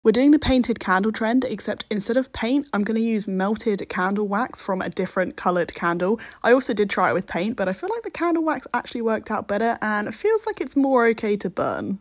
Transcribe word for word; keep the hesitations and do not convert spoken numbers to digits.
We're doing the painted candle trend, except instead of paint, I'm going to use melted candle wax from a different coloured candle. I also did try it with paint, but I feel like the candle wax actually worked out better and it feels like it's more okay to burn.